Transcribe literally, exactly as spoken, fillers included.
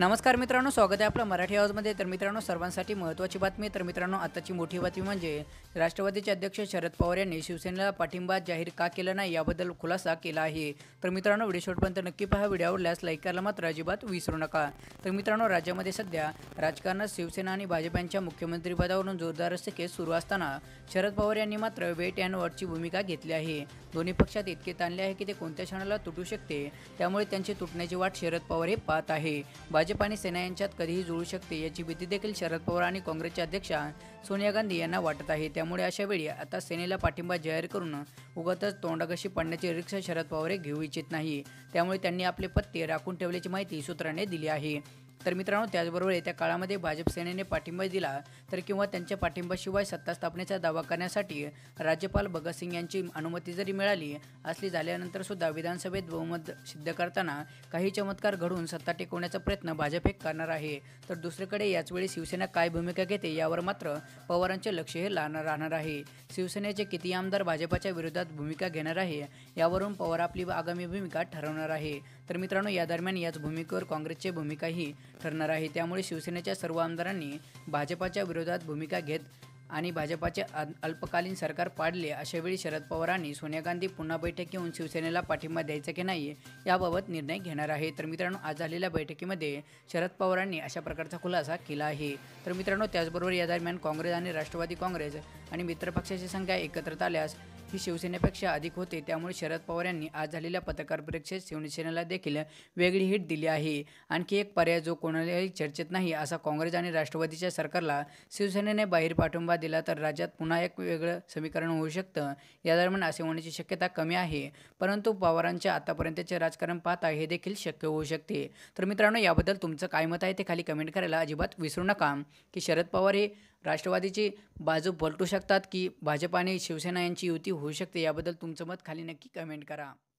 नमस्कार मित्रांनो, स्वागत आहे आपलं मराठी हाऊसमध्ये। तर मित्रांनो, सर्वांसाठी महत्त्वाची बातमी। तर मित्रांनो, आताची मोठी बातमी म्हणजे राष्ट्रवादीचे अध्यक्ष शरद पवार यांनी शिवसेनेला पाठिंबा जाहीर का केला नाही याबद्दल खुलासा केला आहे। तर मित्रांनो, व्हिडिओ शेवटपर्यंत नक्की पहा। व्हिडिओ आवडल्यास लाईक करायला मात्र अजिबात विसरू नका। तर मित्रांनो, राज्यामध्ये सध्या राजकारणात शिवसेना आणि भाजप यांच्या मुख्यमंत्रीपदावरून जोरदार असे केस सुरू असताना शरद पवार यांनी मात्र वेट अँड वॉचची भूमिका घेतली आहे। दोन्ही पक्षात इतके ताणले आहे की ते कोणत्या क्षणाला तुटू शकते, त्यामुळे त्यांची तुटण्याची वाट शरद पवार हे पाहत आहे। भाजप आणि सेना यांच्यात कधीही जुळू शकते याची भीती देखील शरद पवार आणि काँग्रेसच्या अध्यक्षा सोनिया गांधी यांना वाटत आहे। त्यामुळे अशा वेळी आता सेनेला पाठिंबा जाहीर करून उगाचच तोंडाघशी पडण्याची रिक्षा शरद पवार घेऊ इच्छित नाही। त्यामुळे त्यांनी आपले पत्ते राखून ठेवल्याची माहिती सूत्रांनी दिली आहे। तर मित्रांनो, त्याचबरोबर येत्या काळामध्ये भाजप सेनेने पाठिंबा दिला तर किंवा त्यांच्या पाठिंबाशिवाय सत्ता स्थापनेचा दावा करण्यासाठी राज्यपाल भगतसिंग यांची अनुमती जरी मिळाली असली झाल्यानंतर सुद्धा विधानसभेत बहुमत सिद्ध करताना काही चमत्कार घडवून सत्ता टिकवण्याचा प्रयत्न भाजप हे करणार आहे। तर दुसरीकडे याचवेळी शिवसेना काय भूमिका घेते यावर मात्र पवारांचे लक्ष हे लागणार राहणार आहे। शिवसेनेचे किती आमदार भाजपाच्या विरोधात भूमिका घेणार आहे यावरून पवार आपली आगामी भूमिका ठरवणार आहे। तर मित्रांनो, या दरम्यान याच भूमिकेवर काँग्रेसची भूमिकाही ठरणार आहे। त्यामुळे शिवसेनेच्या सर्व आमदारांनी भाजपाच्या विरोधात भूमिका घेत आणि भाजपाचे अल्पकालीन सरकार पाडले अशावेळी शरद पवारांनी सोनिया गांधी पुन्हा बैठक घेऊन शिवसेनेला पाठिंबा द्यायचा की नाही याबाबत निर्णय घेणार आहे। तर मित्रांनो, आज झालेल्या बैठकीमध्ये शरद पवारांनी अशा प्रकारचा खुलासा केला आहे। तर मित्रांनो, त्याचबरोबर या दरम्यान काँग्रेस आणि राष्ट्रवादी काँग्रेस आणि मित्रपक्षाची संख्या एकत्रित आल्यास ही शिवसेनेपेक्षा अधिक होते। त्यामुळे शरद पवार यांनी आज झालेल्या पत्रकार परिषदेत शिवसेनेला देखील वेगळी हिट दिली आहे। आणखी एक पर्याय जो कोणालाही चर्चेत नाही असा काँग्रेस आणि राष्ट्रवादीच्या सरकारला शिवसेनेने बाहेर पाठिंबा दिला तर राज्यात पुन्हा एक वेगळं समीकरण होऊ शकतं। या दरम्यान असे होण्याची शक्यता कमी आहे, परंतु पवारांच्या आतापर्यंतचे राजकारण पाहता हे देखील शक्य होऊ शकते। तर मित्रांनो, याबद्दल तुमचं काय मत आहे ते खाली कमेंट करायला अजिबात विसरू नका। की शरद पवार हे राष्ट्रवादीची बाजू पलटू शकतात की भाजप आणि शिवसेना यांची युती होऊ शकते, याबद्दल तुमचं मत खाली नक्की कमेंट करा।